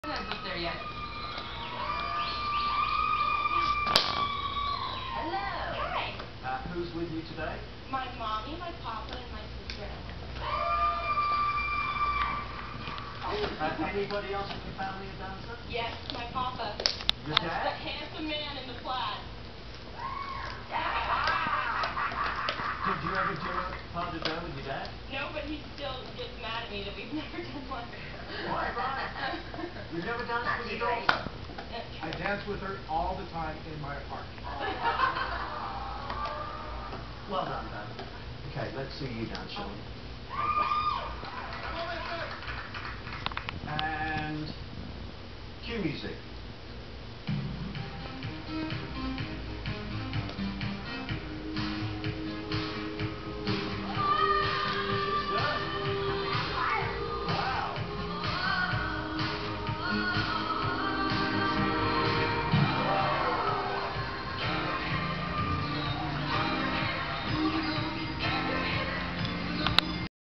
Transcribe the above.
Up there yet. Hello. Hi. Who's with you today? My mommy, my papa, and my sister. Anybody else in your family a dancer? Yes, my papa. Your That's dad? the handsome man in the plaid. Did you ever do a pas de deux with your dad? No, but he still gets mad at me that we've never done one. Why, right? You've never danced with your daughter? I dance with her all the time in my apartment. Well done, Dan. Okay, let's see you dance, shall we? And cue music.